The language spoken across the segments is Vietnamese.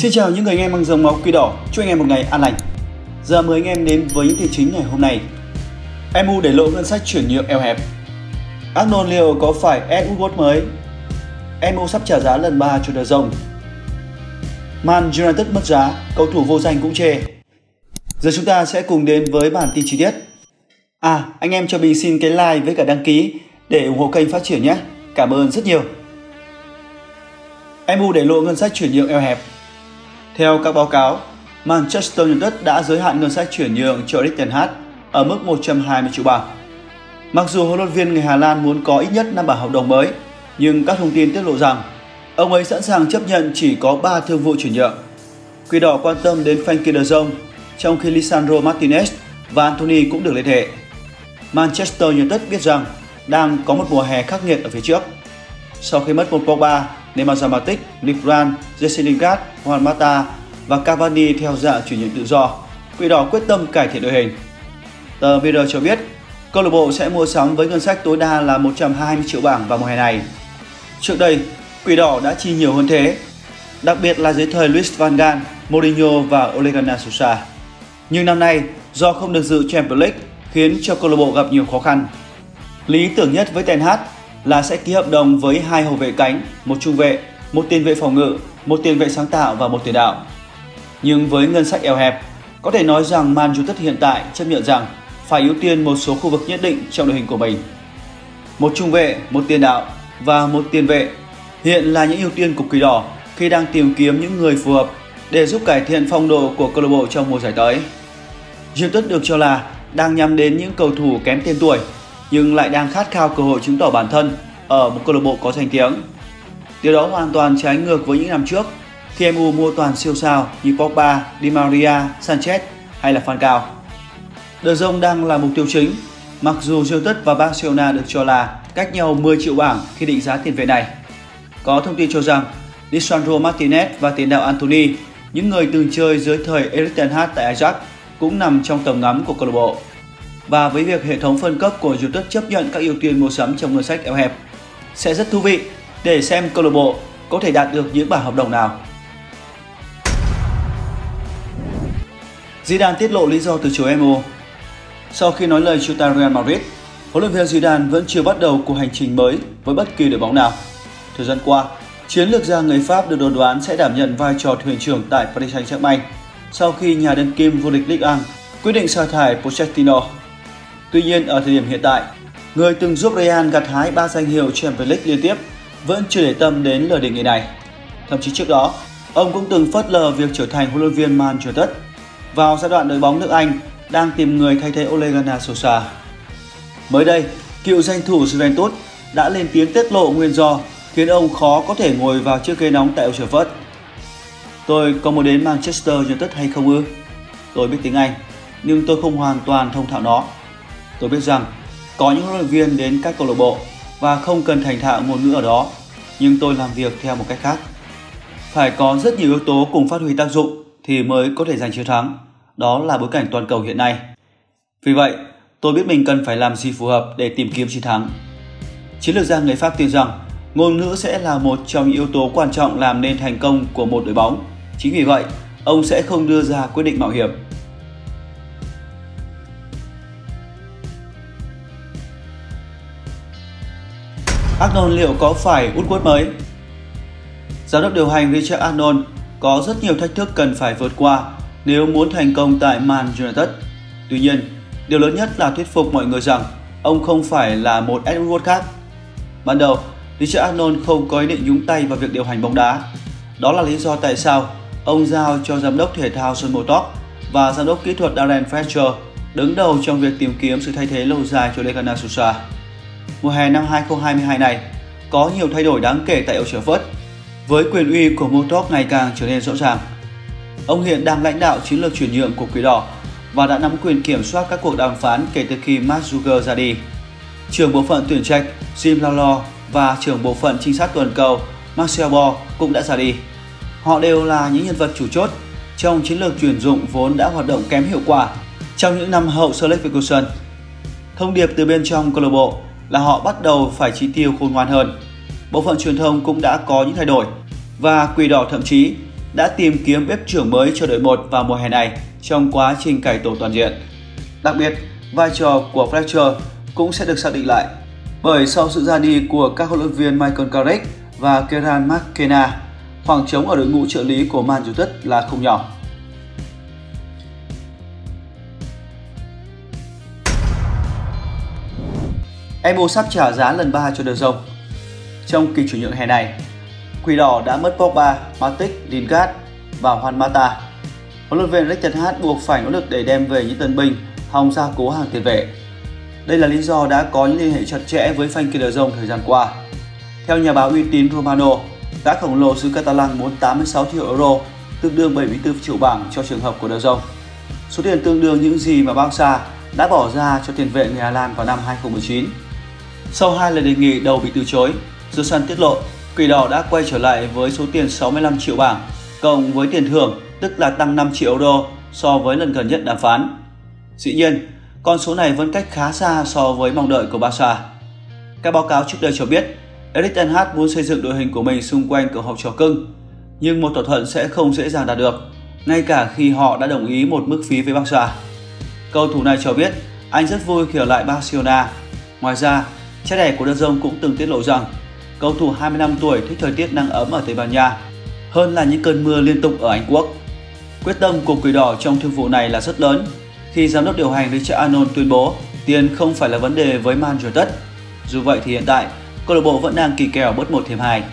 Xin chào những người anh em mang dòng máu Quỷ Đỏ, chúc anh em một ngày an lành. Giờ mời anh em đến với những tin chính ngày hôm nay. MU để lộ ngân sách chuyển nhượng eo hẹp. Arnold liệu có phải Ed Woodward mới? MU sắp trả giá lần 3 cho De Jong. Man United mất giá, cầu thủ vô danh cũng chê. Giờ chúng ta sẽ cùng đến với bản tin chi tiết. Anh em cho mình xin cái like với cả đăng ký để ủng hộ kênh phát triển nhé. Cảm ơn rất nhiều. MU để lộ ngân sách chuyển nhượng eo hẹp. Theo các báo cáo, Manchester United đã giới hạn ngân sách chuyển nhượng cho Erik ten Hag ở mức 120 triệu bảng. Mặc dù huấn luyện viên người Hà Lan muốn có ít nhất 5 bản hợp đồng mới, nhưng các thông tin tiết lộ rằng ông ấy sẵn sàng chấp nhận chỉ có 3 thương vụ chuyển nhượng. Quỷ Đỏ quan tâm đến Frenkie de Jong, trong khi Lisandro Martinez và Anthony cũng được liên hệ. Manchester United biết rằng đang có một mùa hè khắc nghiệt ở phía trước. Sau khi mất một Pogba, Nemanja Matic, Livran, Jesse Lingard, Juan Mata và Cavani theo dạng chuyển nhượng tự do, Quỷ Đỏ quyết tâm cải thiện đội hình. Tờ VR cho biết câu lạc bộ sẽ mua sắm với ngân sách tối đa là 120 triệu bảng vào mùa hè này. Trước đây, Quỷ Đỏ đã chi nhiều hơn thế, đặc biệt là dưới thời Luis van Gaal, Mourinho và Ole Gunnar Solskjaer. Nhưng năm nay, do không được dự Champions League khiến cho câu lạc bộ gặp nhiều khó khăn. Lý tưởng nhất với Ten Hag là sẽ ký hợp đồng với 2 hậu vệ cánh, 1 trung vệ, 1 tiền vệ phòng ngự, 1 tiền vệ sáng tạo và 1 tiền đạo. Nhưng với ngân sách eo hẹp, có thể nói rằng Man United hiện tại chấp nhận rằng phải ưu tiên một số khu vực nhất định trong đội hình của mình. 1 trung vệ, 1 tiền đạo và 1 tiền vệ hiện là những ưu tiên của Quỷ Đỏ khi đang tìm kiếm những người phù hợp để giúp cải thiện phong độ của câu lạc bộ trong mùa giải tới. United được cho là đang nhắm đến những cầu thủ kém tên tuổi nhưng lại đang khát khao cơ hội chứng tỏ bản thân ở một câu lạc bộ có danh tiếng. Điều đó hoàn toàn trái ngược với những năm trước khi MU mua toàn siêu sao như Pogba, Di Maria, Sanchez hay là Falcao. De Jong đang là mục tiêu chính, mặc dù United và Barcelona được cho là cách nhau 10 triệu bảng khi định giá tiền vệ này. Có thông tin cho rằng Lisandro Martinez và tiền đạo Anthony, những người từng chơi dưới thời Erik ten Hag tại Ajax, cũng nằm trong tầm ngắm của câu lạc bộ. Và với việc hệ thống phân cấp của United chấp nhận các ưu tiên mua sắm trong ngân sách eo hẹp, sẽ rất thú vị để xem câu lạc bộ có thể đạt được những bản hợp đồng nào. Zidane tiết lộ lý do từ chối MU. Sau khi nói lời chia tay Real Madrid, huấn luyện viên Zidane vẫn chưa bắt đầu cuộc hành trình mới với bất kỳ đội bóng nào. Thời gian qua, chiến lược gia người Pháp được đồn đoán sẽ đảm nhận vai trò thuyền trưởng tại Paris Saint-Germain sau khi nhà đương kim vô địch Ligue 1 quyết định sa thải Pochettino. Tuy nhiên, ở thời điểm hiện tại, người từng giúp Real gặt hái 3 danh hiệu Champions League liên tiếp vẫn chưa để tâm đến lời đề nghị này. Thậm chí trước đó, ông cũng từng phớt lờ việc trở thành huấn luyện viên Man United vào giai đoạn đội bóng nước Anh đang tìm người thay thế Ole Gunnar Solskjaer. Mới đây, cựu danh thủ Juventus đã lên tiếng tiết lộ nguyên do khiến ông khó có thể ngồi vào chiếc ghế nóng tại Old Trafford. Tôi có muốn đến Manchester United hay không ư? Tôi biết tiếng Anh, nhưng tôi không hoàn toàn thông thạo nó. Tôi biết rằng có những huấn luyện viên đến các câu lạc bộ và không cần thành thạo ngôn ngữ ở đó, nhưng tôi làm việc theo một cách khác. Phải có rất nhiều yếu tố cùng phát huy tác dụng thì mới có thể giành chiến thắng. Đó là bối cảnh toàn cầu hiện nay. Vì vậy, tôi biết mình cần phải làm gì phù hợp để tìm kiếm chiến thắng. Chiến lược gia người Pháp tin rằng ngôn ngữ sẽ là một trong những yếu tố quan trọng làm nên thành công của một đội bóng. Chính vì vậy, ông sẽ không đưa ra quyết định mạo hiểm. Arnold liệu có phải Woodward mới? Giám đốc điều hành Richard Arnold có rất nhiều thách thức cần phải vượt qua nếu muốn thành công tại Man United. Tuy nhiên, điều lớn nhất là thuyết phục mọi người rằng ông không phải là một Ed Woodward khác. Ban đầu, Richard Arnold không có ý định nhúng tay vào việc điều hành bóng đá. Đó là lý do tại sao ông giao cho giám đốc thể thao John Murtough và giám đốc kỹ thuật Darren Fletcher đứng đầu trong việc tìm kiếm sự thay thế lâu dài cho Ole Gunnar Solskjaer. Mùa hè năm 2022 này có nhiều thay đổi đáng kể tại Old Trafford, với quyền uy của Murtough ngày càng trở nên rõ ràng. Ông hiện đang lãnh đạo chiến lược chuyển nhượng của Quỷ Đỏ và đã nắm quyền kiểm soát các cuộc đàm phán kể từ khi Mark Zucker ra đi. Trưởng bộ phận tuyển trạch Jim Lawlor và trưởng bộ phận trinh sát toàn cầu Marcel Bohr cũng đã ra đi. Họ đều là những nhân vật chủ chốt trong chiến lược tuyển dụng vốn đã hoạt động kém hiệu quả trong những năm hậu Sir Alex Ferguson. Thông điệp từ bên trong câu lạc bộ là họ bắt đầu phải chi tiêu khôn ngoan hơn. Bộ phận truyền thông cũng đã có những thay đổi và Quỷ Đỏ thậm chí đã tìm kiếm bếp trưởng mới cho đội một vào mùa hè này trong quá trình cải tổ toàn diện. Đặc biệt, vai trò của Fletcher cũng sẽ được xác định lại, bởi sau sự ra đi của các huấn luyện viên Michael Carrick và Kieran McKenna, khoảng trống ở đội ngũ trợ lý của Man United là không nhỏ. MU sắp trả giá lần 3 cho De Jong. Trong kỳ chuyển nhượng hè này, Quỷ đỏ đã mất Pogba, Matic, Lingard và Juan Mata. Huấn luyện viên Erik ten Hag buộc phải nỗ lực để đem về những tân binh hòng gia cố hàng tiền vệ. Đây là lý do đã có những liên hệ chặt chẽ với Frenkie De Jong thời gian qua. Theo nhà báo uy tín Romano, gã khổng lồ xứ Catalan muốn 86 triệu euro, tương đương 74 triệu bảng cho trường hợp của De Jong. Số tiền tương đương những gì mà Barca đã bỏ ra cho tiền vệ người Hà Lan vào năm 2019. Sau 2 lần đề nghị đều bị từ chối, The Sun tiết lộ Quỷ đỏ đã quay trở lại với số tiền 65 triệu bảng, cộng với tiền thưởng, tức là tăng 5 triệu euro so với lần gần nhất đàm phán. Dĩ nhiên, con số này vẫn cách khá xa so với mong đợi của Barca. Các báo cáo trước đây cho biết, Erik ten Hag muốn xây dựng đội hình của mình xung quanh cậu học trò cưng, nhưng một thỏa thuận sẽ không dễ dàng đạt được, ngay cả khi họ đã đồng ý một mức phí với Barca. Cầu thủ này cho biết anh rất vui khi ở lại Barcelona. Ngoài ra, cha đẻ của De Jong cũng từng tiết lộ rằng cầu thủ 25 tuổi thích thời tiết nắng ấm ở Tây Ban Nha hơn là những cơn mưa liên tục ở Anh Quốc. Quyết tâm của Quỷ đỏ trong thương vụ này là rất lớn, khi giám đốc điều hành Richard Arnold tuyên bố tiền không phải là vấn đề với Man United. Dù vậy thì hiện tại, câu lạc bộ vẫn đang kỳ kèo bớt 1 thêm 2.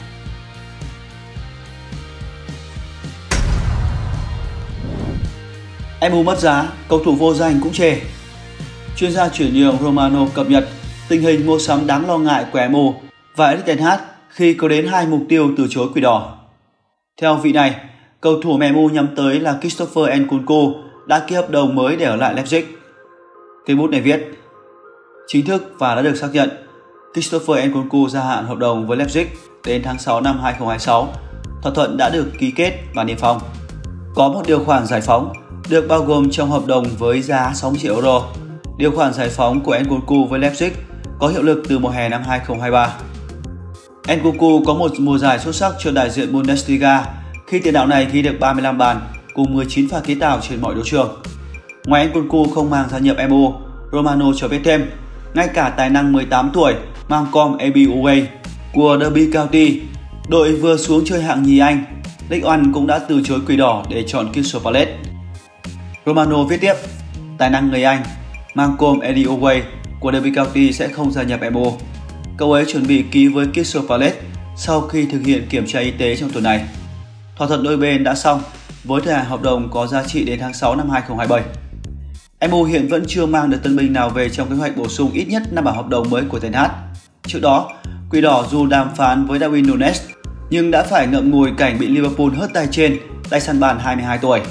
MU mất giá, cầu thủ vô danh cũng chê. Chuyên gia chuyển nhượng Romano cập nhật tình hình mua sắm đáng lo ngại của MU và Erik ten Hag khi có đến 2 mục tiêu từ chối Quỷ đỏ. Theo vị này, cầu thủ MU nhắm tới là Christopher Nkunku đã ký hợp đồng mới để ở lại Leipzig. Cây bút này viết: chính thức và đã được xác nhận, Christopher Nkunku gia hạn hợp đồng với Leipzig đến tháng 6 năm 2026. Thỏa thuận đã được ký kết và niêm phong. Có một điều khoản giải phóng được bao gồm trong hợp đồng với giá 60 triệu euro. Điều khoản giải phóng của Nkunku với Leipzig có hiệu lực từ mùa hè năm 2023. Nkunku có một mùa giải xuất sắc cho đại diện Bundesliga khi tiền đạo này ghi được 35 bàn cùng 19 pha kiến tạo trên mọi đấu trường. Ngoài Nkunku không mang gia nhập MU, Romano cho biết thêm, ngay cả tài năng 18 tuổi Malcolm Ebiowei của Derby County, đội vừa xuống chơi hạng nhì Anh, League One cũng đã từ chối Quỷ đỏ để chọn Crystal Palace. Romano viết tiếp, tài năng người Anh Malcolm Ebiowei của Derby County sẽ không gia nhập MU. Cậu ấy chuẩn bị ký với Crystal Palace sau khi thực hiện kiểm tra y tế trong tuần này. Thỏa thuận đôi bên đã xong với thời hạn hợp đồng có giá trị đến tháng 6 năm 2027. MU hiện vẫn chưa mang được tân binh nào về trong kế hoạch bổ sung ít nhất 5 bản hợp đồng mới của ten Hag. Trước đó, Quỷ đỏ dù đàm phán với Darwin Núñez nhưng đã phải ngậm ngùi cảnh bị Liverpool hất tay trên tay săn bàn 22 tuổi.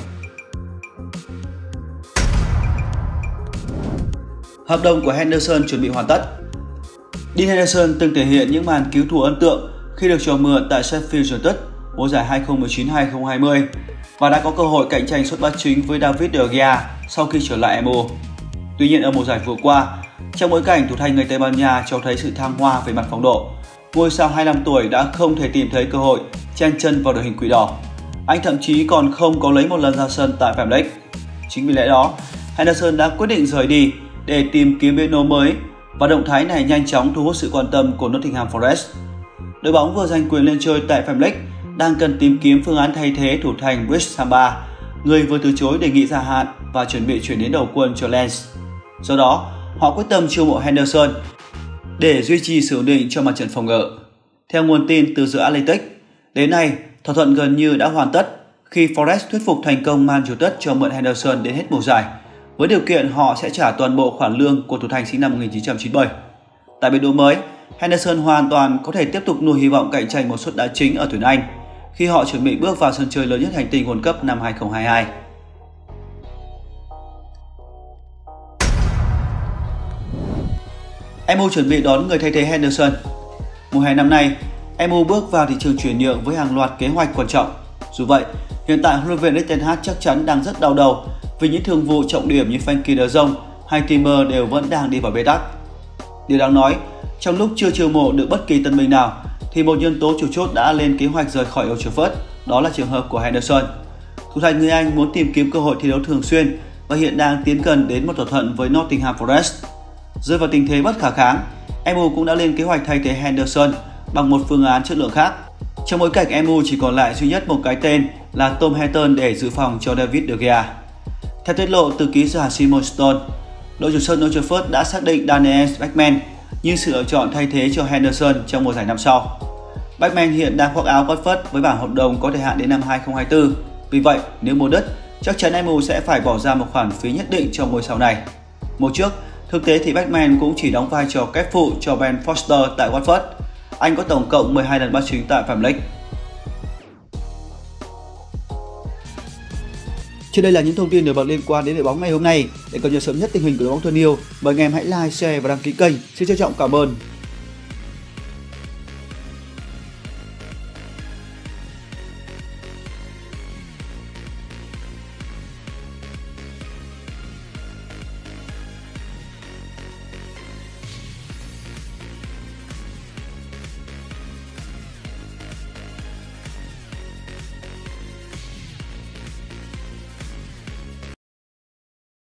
Hợp đồng của Henderson chuẩn bị hoàn tất. Dean Henderson từng thể hiện những màn cứu thua ấn tượng khi được cho mượn tại Sheffield United mùa giải 2019-2020 và đã có cơ hội cạnh tranh xuất phát chính với David De Gea sau khi trở lại MU. Tuy nhiên ở mùa giải vừa qua, trong bối cảnh thủ thành người Tây Ban Nha cho thấy sự thăng hoa về mặt phong độ, ngôi sao 25 tuổi đã không thể tìm thấy cơ hội chen chân vào đội hình Quỷ đỏ. Anh thậm chí còn không có lấy một lần ra sân tại Premier League. Chính vì lẽ đó, Henderson đã quyết định rời đi để tìm kiếm bến nối mới và động thái này nhanh chóng thu hút sự quan tâm của Nottingham Forest. Đội bóng vừa giành quyền lên chơi tại Premier League đang cần tìm kiếm phương án thay thế thủ thành Brice Samba, người vừa từ chối đề nghị gia hạn và chuẩn bị chuyển đến đầu quân cho Lens. Do đó, họ quyết tâm chiêu mộ Henderson để duy trì sự ổn định cho mặt trận phòng ngự. Theo nguồn tin từ The Athletic, đến nay thỏa thuận gần như đã hoàn tất khi Forest thuyết phục thành công Man United cho mượn Henderson đến hết mùa giải, với điều kiện họ sẽ trả toàn bộ khoản lương của thủ thành sinh năm 1997. Tại bến đỗ mới, Henderson hoàn toàn có thể tiếp tục nuôi hy vọng cạnh tranh một suất đá chính ở tuyển Anh khi họ chuẩn bị bước vào sân chơi lớn nhất hành tinh World Cup năm 2022. MU chuẩn bị đón người thay thế Henderson. Mùa hè năm nay, MU bước vào thị trường chuyển nhượng với hàng loạt kế hoạch quan trọng. Dù vậy, hiện tại huấn luyện viên Erik ten Hag chắc chắn đang rất đau đầu vì những thương vụ trọng điểm như Frenkie De Jong hay Timber đều vẫn đang đi vào bế tắc. Điều đáng nói, trong lúc chưa chiêu mộ được bất kỳ tân binh nào, thì một nhân tố chủ chốt đã lên kế hoạch rời khỏi Old Trafford đó là trường hợp của Henderson. Thủ thành người Anh muốn tìm kiếm cơ hội thi đấu thường xuyên và hiện đang tiến gần đến một thỏa thuận với Nottingham Forest. Rơi vào tình thế bất khả kháng, MU cũng đã lên kế hoạch thay thế Henderson bằng một phương án chất lượng khác. Trong bối cảnh MU chỉ còn lại duy nhất một cái tên là Tom Heaton để dự phòng cho David De Gea. Theo tiết lộ từ ký giả Simon Stone, đội chủ sân Old Trafford đã xác định Daniel Bachmann như sự lựa chọn thay thế cho Henderson trong mùa giải năm sau. Bachmann hiện đang khoác áo Watford với bản hợp đồng có thời hạn đến năm 2024. Vì vậy, nếu mua đứt, chắc chắn MU sẽ phải bỏ ra một khoản phí nhất định cho ngôi sao này. Mùa trước, thực tế thì Bachmann cũng chỉ đóng vai trò kép phụ cho Ben Foster tại Watford. Anh có tổng cộng 12 lần bắt chính tại Premier League. Trên đây là những thông tin nổi bật liên quan đến đội bóng ngày hôm nay. Để cập nhật sớm nhất tình hình của đội bóng thân yêu, mời anh em hãy like, share và đăng ký kênh. Xin trân trọng cảm ơn.